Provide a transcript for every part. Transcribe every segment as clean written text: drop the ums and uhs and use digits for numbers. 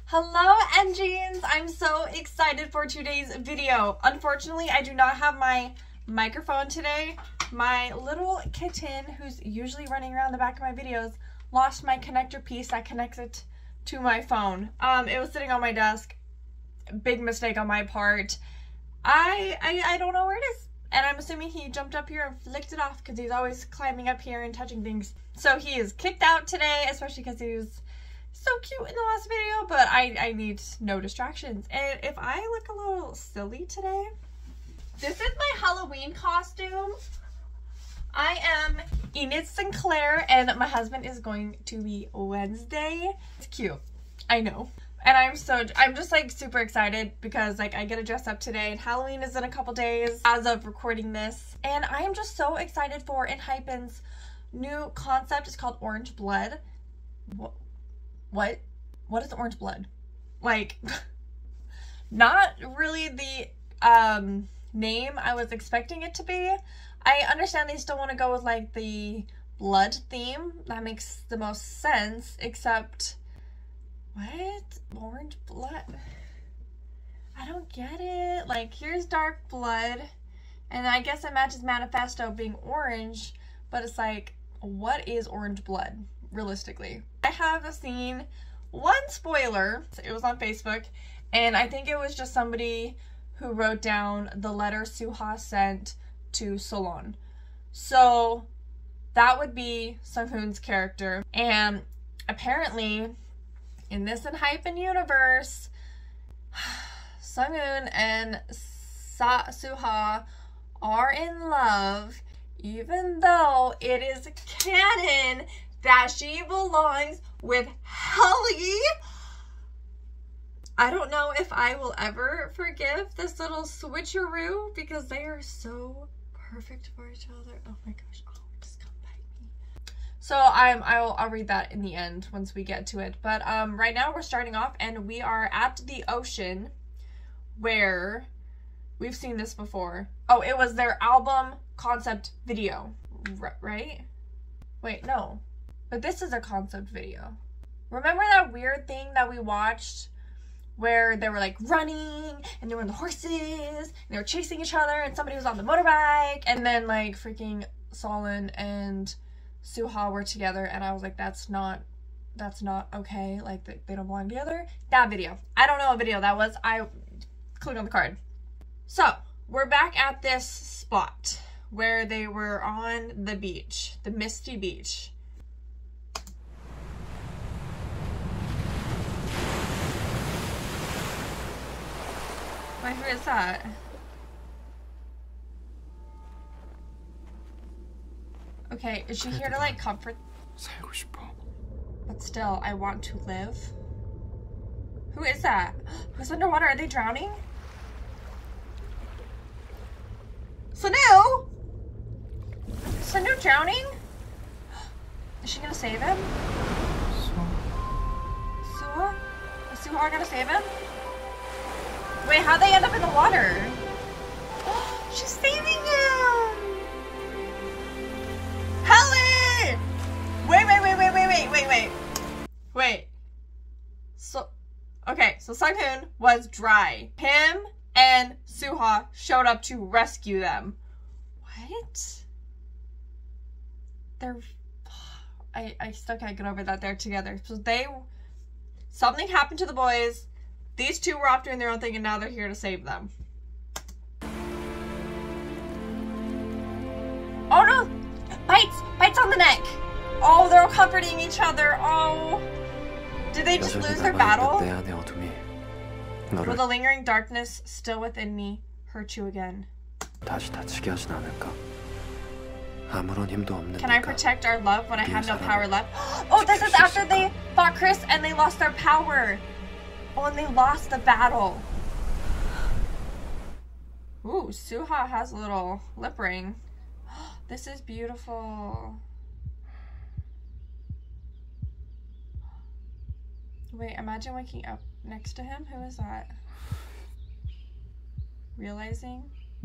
Hello, Engines! I'm so excited for today's video. Unfortunately, I do not have my microphone today. My little kitten, who's usually running around the back of my videos, lost my connector piece that connects it to my phone. It was sitting on my desk. Big mistake on my part. I don't know where it is. And I'm assuming he jumped up here and flicked it off because he's always climbing up here and touching things. So he is kicked out today, especially because he was so cute in the last video, but I need no distractions. And if I look a little silly today, this is my Halloween costume. I am Enid Sinclair and my husband is going to be Wednesday. It's cute, I know. And I'm just like super excited because like I get to dress up today and Halloween is in a couple days as of recording this. And I am just so excited for Enhypen's new concept. It's called Orange Blood. What is orange blood? Like, not really the name I was expecting it to be. I understand they still want to go with like the blood theme. That makes the most sense, except what? Orange blood? I don't get it. Like, here's dark blood, and I guess it matches Manifesto being orange, but it's like, what is orange blood? Realistically, I have seen one spoiler. It was on Facebook, and I think it was just somebody who wrote down the letter Suha sent to Solon. So that would be Sunghoon's character, and apparently in this Enhypen universe, Sunghoon and Suha are in love, even though it is canon that she belongs with Helly. I don't know if I will ever forgive this little switcheroo because they are so perfect for each other. Oh my gosh, oh, just come bite me. So I'll read that in the end once we get to it. But right now we're starting off and we are at the ocean where we've seen this before. Oh, it was their album concept video, right? Wait, no. But this is a concept video. Remember that weird thing that we watched where they were like running and they were on the horses and they were chasing each other and somebody was on the motorbike and then like freaking Solon and Suha were together and I was like, that's not okay. Like they don't belong together. That video. I don't know what video that was. I clicked on the card. So we're back at this spot where they were on the beach, the misty beach. Wait, who is that? Okay, is she here to like comfort? But still, I want to live. Who is that? Who's underwater? Are they drowning? Sanu? Sanu drowning? Is she gonna save him? Suha? Is Suha gonna save him? Wait, how'd they end up in the water? She's saving him! Helly! Wait. So, okay, so Sunghoon was dry. Him and Suha showed up to rescue them. What? I still can't get over that they're together. So something happened to the boys. These two were off doing their own thing and now they're here to save them. Oh no! Bites on the neck! Oh, they're all comforting each other. Oh. Did they just lose their battle? Will the lingering darkness still within me hurt you again? Can I protect our love when I have no power left? Oh, this is after they fought Chris and they lost their power. Oh, and they lost the battle. Ooh, Suha has a little lip ring. This is beautiful. Wait, imagine waking up next to him. Who is that? Realizing?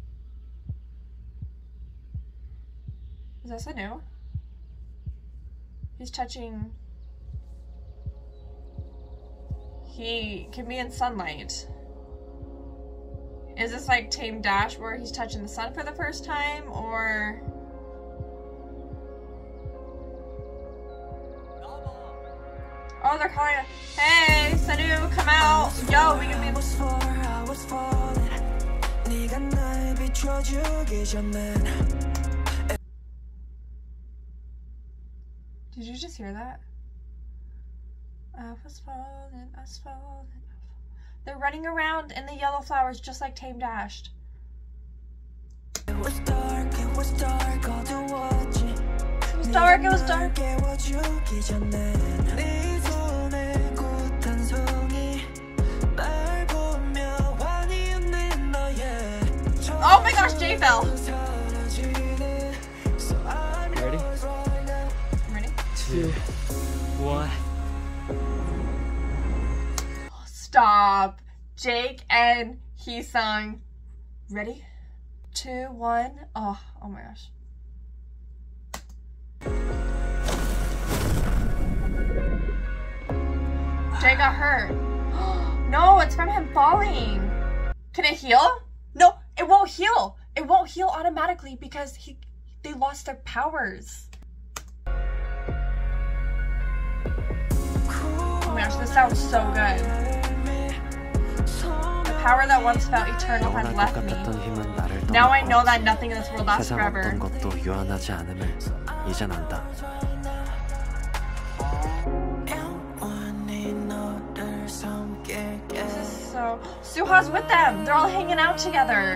Is that Sanu? He's touching he can be in sunlight. Is this like Tame Dash where he's touching the sun for the first time, or? Oh, they're calling it. Hey, Sanu, come out. Yo, we can be. Did you just hear that? I was falling, I was falling. They're running around in the yellow flowers just like Tame Dashed. It was dark, it was dark, all the watching. It was dark, it was dark. Oh my gosh, Jay fell. Ready? I'm ready. 2, 1. Stop. Jake and Heesung. Ready? 2, 1. Oh my gosh. Jay got hurt. No, it's from him falling. Can it heal? No, it won't heal. It won't heal automatically because they lost their powers. Oh my gosh, this sounds so good. The power that once felt eternal has left me. Now I know that nothing in this world lasts forever. So Suha's with them. They're all hanging out together.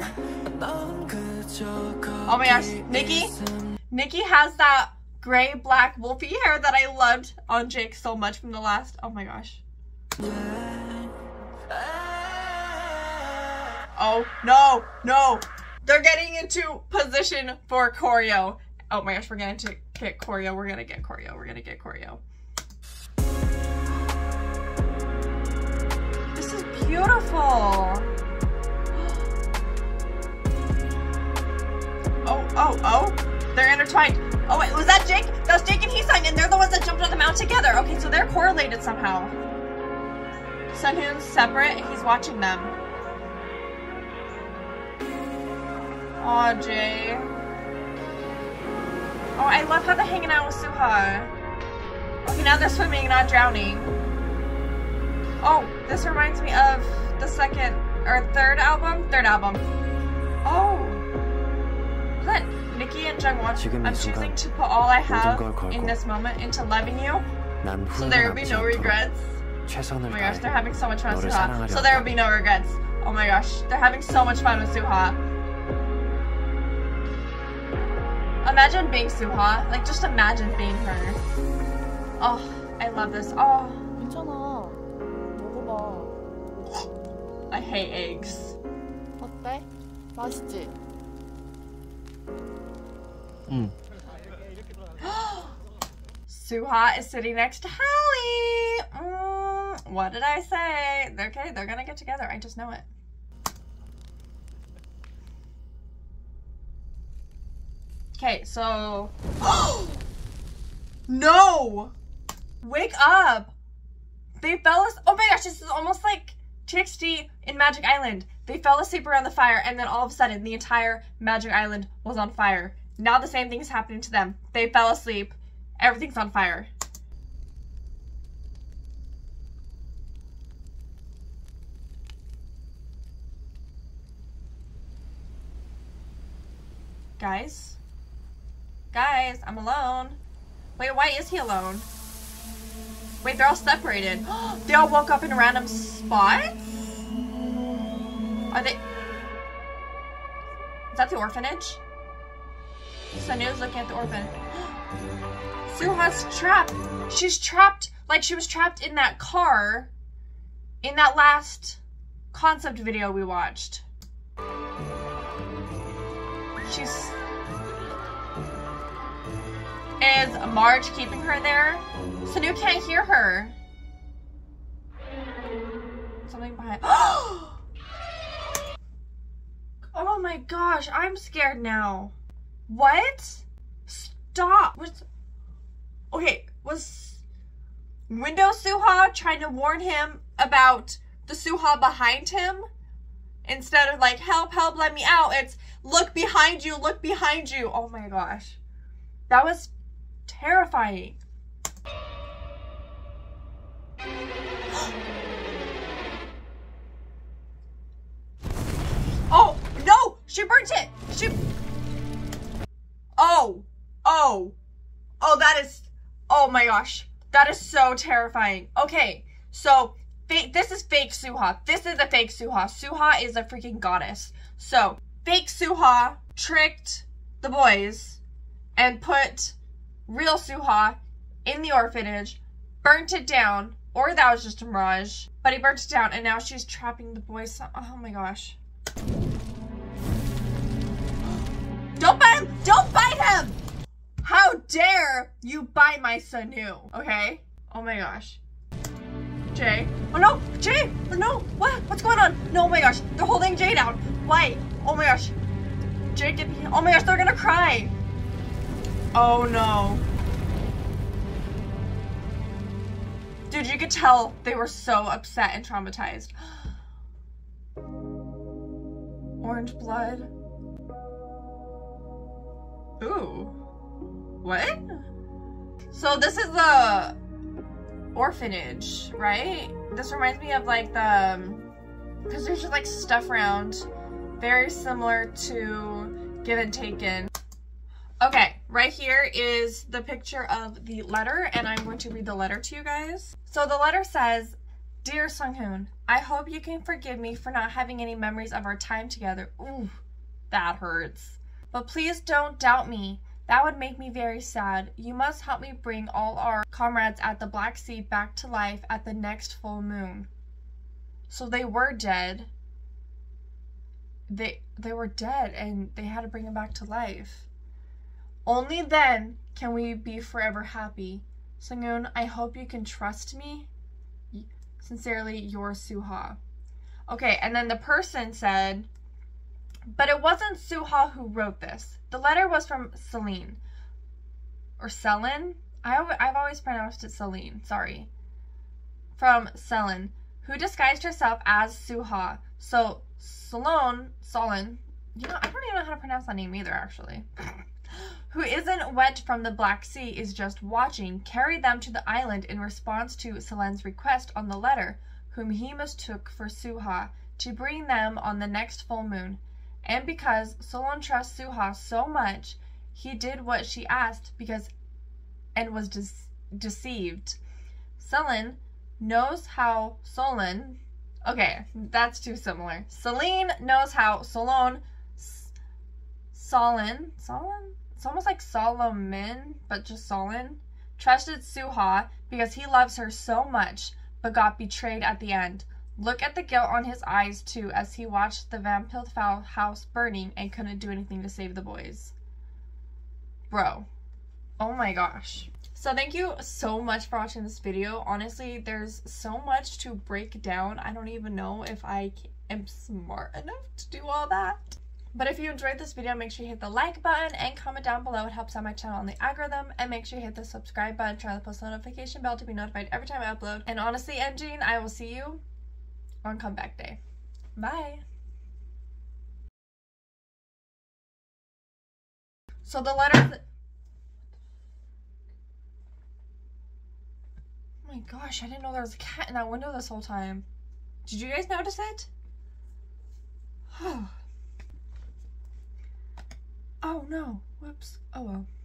Oh my gosh, Nikki has that gray black wolfy hair that I loved on Jake so much from the last. Oh my gosh. Oh no, no. They're getting into position for choreo. Oh my gosh, we're gonna get choreo. We're gonna get choreo. We're gonna get choreo. This is beautiful. Oh. They're intertwined. Oh wait, was that Jake? That was Jake and Heesung, and they're the ones that jumped on the mount together. Okay, so they're correlated somehow. Sunhoon's separate, and he's watching them. Aw, Jay. Oh, I love how they're hanging out with Suha. Okay, now they're swimming, not drowning. Oh, this reminds me of the third album? Third album. Oh. Is that Nikki and Jungwon? I'm choosing to put all I have in this moment into loving you. So there will be no regrets. Oh my gosh, they're having so much fun with Suha. So there will be no regrets. Oh my gosh, they're having so much fun with Suha. Imagine being Suha. Like, just imagine being her. Oh, I love this. Oh. 괜찮아. 먹어봐. I hate eggs. 어때? 맛있지? Suha is sitting next to Hallie. What did I say? Okay, they're gonna get together. I just know it. Okay, so... No! Wake up! They fell asleep. Oh my gosh, this is almost like TXT in Magic Island. They fell asleep around the fire, and then all of a sudden, the entire Magic Island was on fire. Now the same thing is happening to them. They fell asleep. Everything's on fire. Guys? Guys, I'm alone. Wait, why is he alone? Wait, they're all separated. They all woke up in random spots? Are they... Is that the orphanage? Sanu's looking at the orphan. Suha's trapped. She's trapped like she was trapped in that car in that last concept video we watched. She's... Is Marge keeping her there? Sanu can't hear her. Something behind... Oh my gosh, I'm scared now. What? Stop. What's... Okay, window Suha, trying to warn him about the Suha behind him. Instead of like, help, help, let me out, it's look behind you, look behind you. Oh my gosh. That was terrifying. Oh, no! She burnt it! Oh, that is, oh my gosh. That is so terrifying. Okay, so this is fake Suha. This is a fake Suha. Suha is a freaking goddess. So, fake Suha tricked the boys and put real Suha in the orphanage, burnt it down, or that was just a mirage, but he burnt it down, and now she's trapping the boys. Oh my gosh. Don't bite him! Don't bite him! How dare you bite my Sanu, okay? Oh my gosh. Jay. Oh no! Jay! Oh no! What? What's going on? No, oh my gosh. They're holding Jay down. Why? Oh my gosh. Jay, get me. Oh my gosh, they're gonna cry. Oh no. Dude, you could tell they were so upset and traumatized. Orange blood. Ooh. What? So this is the orphanage, right? This reminds me of like the, because there's just like stuff around, very similar to Given Taken. Okay, right here is the picture of the letter, and I'm going to read the letter to you guys. So the letter says, "Dear Sunghoon, I hope you can forgive me for not having any memories of our time together." Ooh, that hurts. "But please don't doubt me. That would make me very sad. You must help me bring all our comrades at the Black Sea back to life at the next full moon." So they were dead. They were dead, and they had to bring them back to life. "Only then can we be forever happy. Sunghoon, I hope you can trust me. Sincerely, your Suha." Okay, and then the person said, "But it wasn't Suha who wrote this. The letter was from Celine." Or Selin? I've always pronounced it Celine, sorry. "From Selin, who disguised herself as Suha. So, Solin, you know, I don't even know how to pronounce that name either, actually. Who isn't wet from the Black Sea is just watching, carried them to the island in response to Selen's request on the letter, whom he mistook for Suha, to bring them on the next full moon. And because Solon trusts Suha so much, he did what she asked and was deceived. Selin knows how Solon..." Okay, that's too similar. Celine knows how Solon... Solon? It's almost like Solomon, but just Solon. Trusted Suha because he loves her so much, but got betrayed at the end. Look at the guilt on his eyes, too, as he watched the Vampilfowl house burning and couldn't do anything to save the boys. Bro. Oh my gosh. So thank you so much for watching this video. Honestly, there's so much to break down. I don't even know if I am smart enough to do all that. But if you enjoyed this video, make sure you hit the like button and comment down below. It helps out my channel on the algorithm. And make sure you hit the subscribe button, turn on the post notification bell to be notified every time I upload. And honestly, Engine, I will see you on comeback day. Bye. So the letter... Oh my gosh, I didn't know there was a cat in that window this whole time. Did you guys notice it? Oh no. Whoops. Oh well.